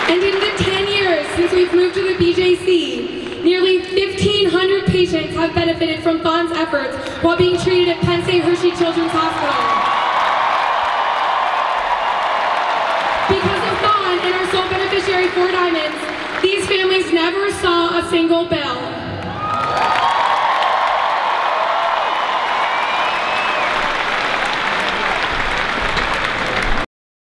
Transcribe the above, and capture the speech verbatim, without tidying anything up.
And in the ten years since we've moved to the B J C, nearly fifteen hundred patients have benefited from Thon's efforts while being treated at Penn State Hershey Children's Hospital. Because of Thon and our sole beneficiary, Four Diamonds, these families never saw a single bill.